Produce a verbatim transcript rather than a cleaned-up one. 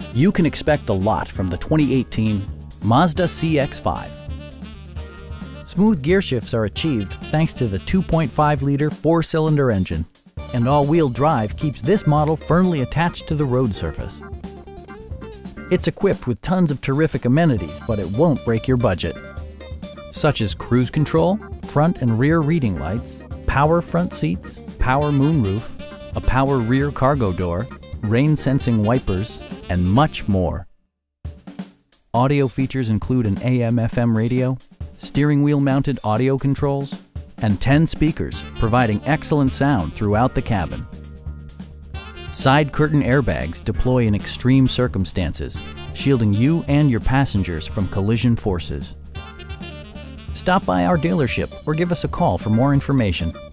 You can expect a lot from the twenty eighteen Mazda C X five. Smooth gear shifts are achieved thanks to the two point five liter four-cylinder engine, and all-wheel drive keeps this model firmly attached to the road surface. It's equipped with tons of terrific amenities, but it won't break your budget, such as cruise control, front and rear reading lights, power front seats, power moonroof, a power rear cargo door, rain-sensing wipers, and much more. Audio features include an A M F M radio, steering wheel mounted audio controls, and ten speakers, providing excellent sound throughout the cabin. Side curtain airbags deploy in extreme circumstances, shielding you and your passengers from collision forces. Stop by our dealership or give us a call for more information.